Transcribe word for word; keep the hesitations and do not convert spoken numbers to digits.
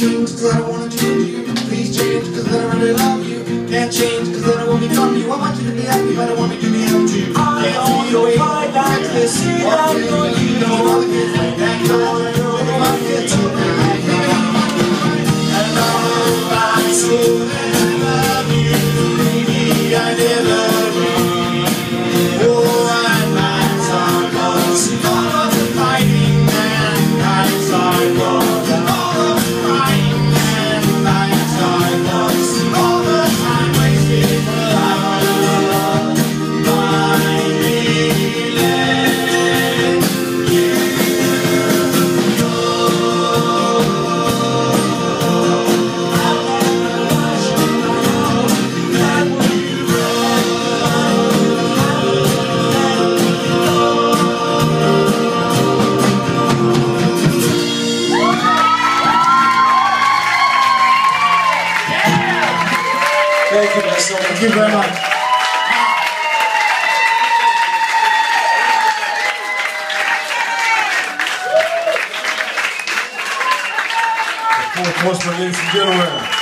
change cause I don't wanna change you. Please change cause I don't really love you. Can't change cause I don't want to become you. I want you to be happy but I want you to be happy too. I don't know why like this. See I'm going to know all the kids like that. I don't know why it's so bad. And all I so love you, baby, I never will. Oh, and nights are close. All of the fighting and nights are close. All of the crying and nights are close. All the time wasted without love. My feeling, you go. I wanna watch you know that you Thank you, Russell. Thank you very much. The Four Postmen, ladies and gentlemen.